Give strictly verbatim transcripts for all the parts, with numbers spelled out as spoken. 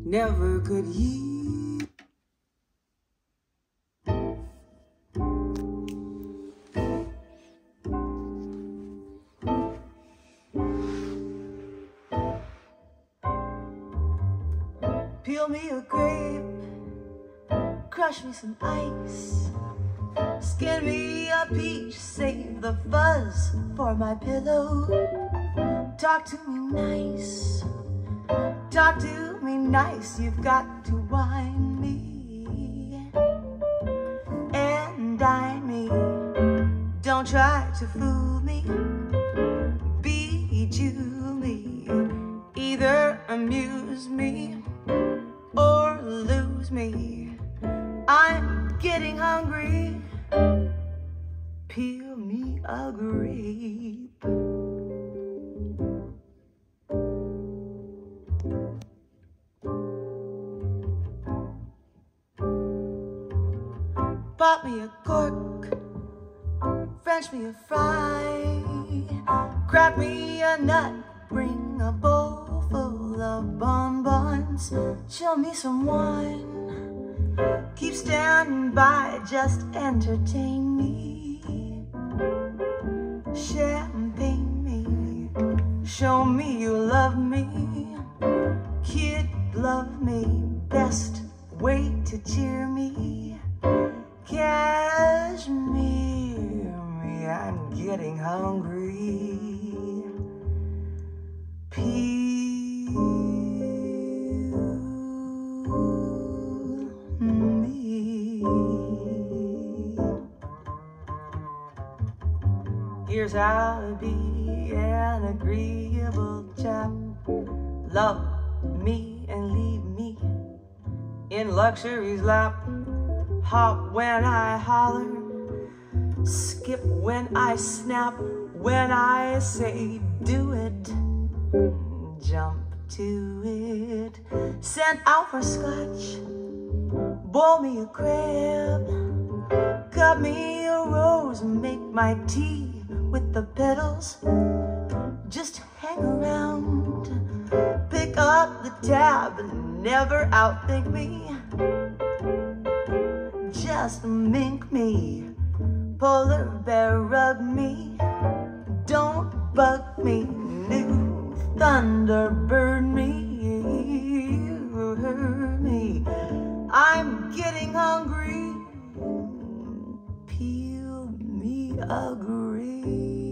never could yield. Peel me a grape, crush me some ice, skin me a peach, save the fuzz for my pillow. Talk to me nice, talk to me nice, you've got to wine me and dine me. Don't try to fool me, bejewel me, either amuse me or lose me. I'm getting hungry, peel me a grape. Pop me a cork, French me a fry, crack me a nut, bring a bowl full of bonbons, show me some wine, keep standing by, just entertain me, champagne me, show me you love me, kid love me, best way to cheer me, cashmere me, I'm getting hungry, peel me. Here's how to be an agreeable chap. Love me and leave me in luxury's lap. Hop when I holler, skip when I snap, when I say do it, jump to it. Send out for scotch, boil me a crab, cut me a rose, make my tea with the petals. Just hang around, pick up the tab, and never outthink me. Just mink me, polar bear rug me, don't bug me, new thunderbird me, you heard me, I'm getting hungry, peel me a grape.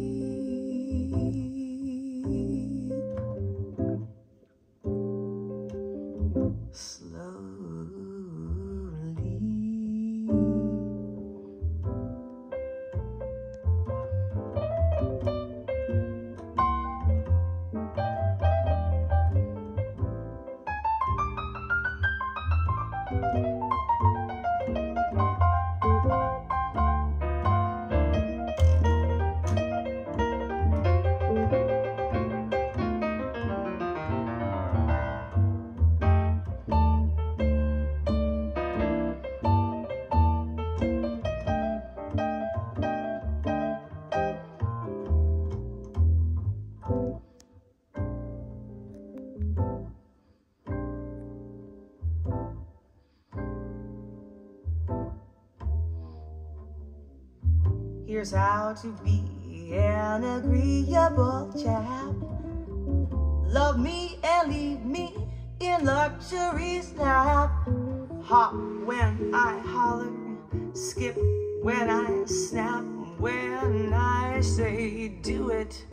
Slowly. Here's how to be an agreeable chap. Love me and leave me in luxury's lap. Hop when I holler, skip when I snap, when I say do it.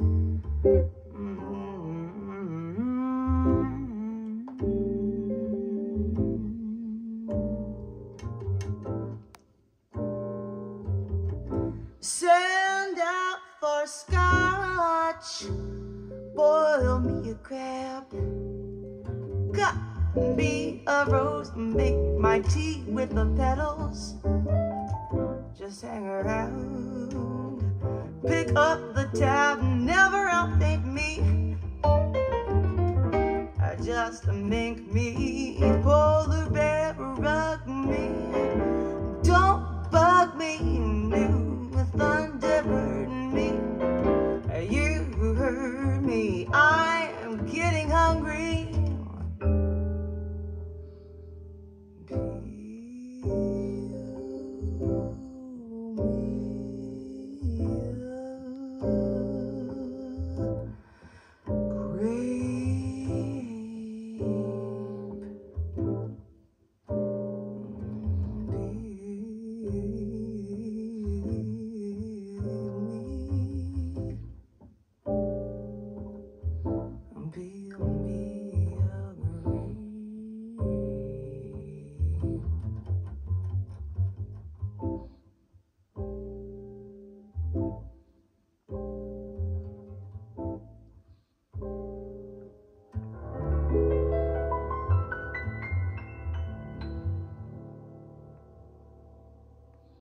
Send out for scotch, boil me a crab, cut me a rose, make my tea with the petals. Just hang around, pick up the tab, never outthink me. Just mink me, polar bear rug me, don't bug me,